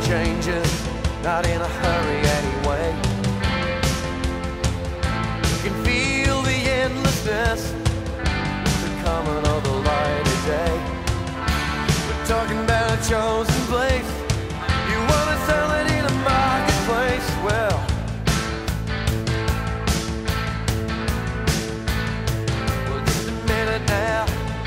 changes, not in a hurry anyway. You can feel the endlessness, the coming of the light of day. We're talking about a chosen place. You wanna sell it in a marketplace? Well, just a minute now.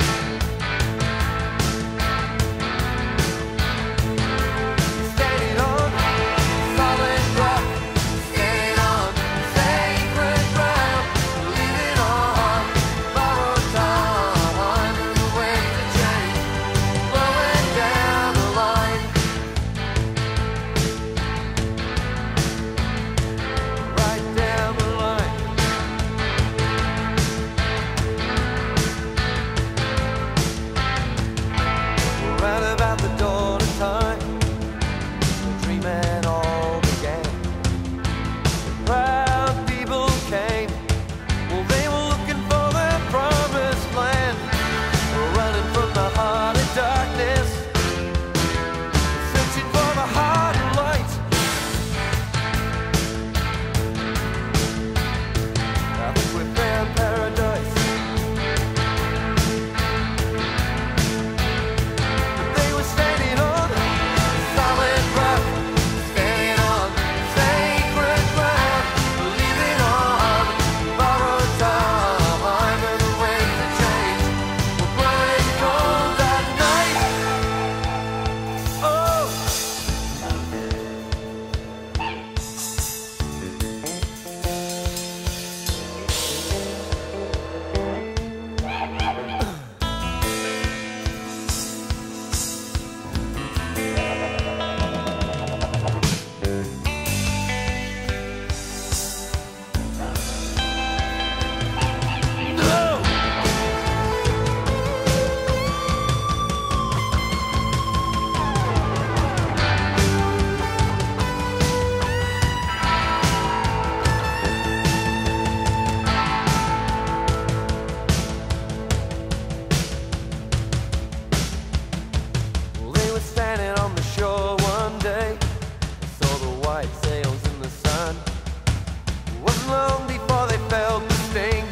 Long before they felt the sting.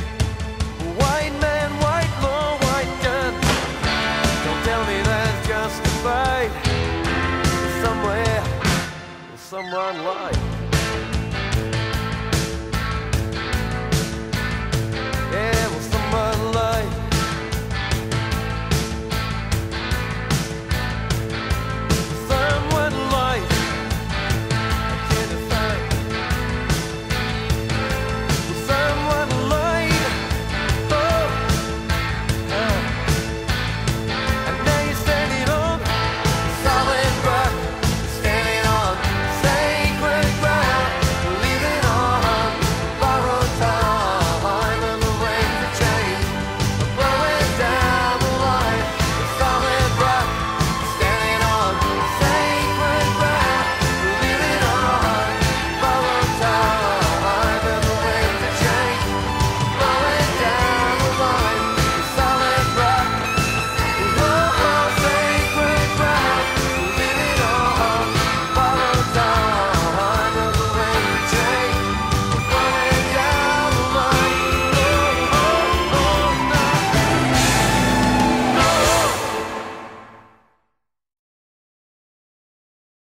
White man, white law, white gun. Don't tell me that's justified. Somewhere, someone lied.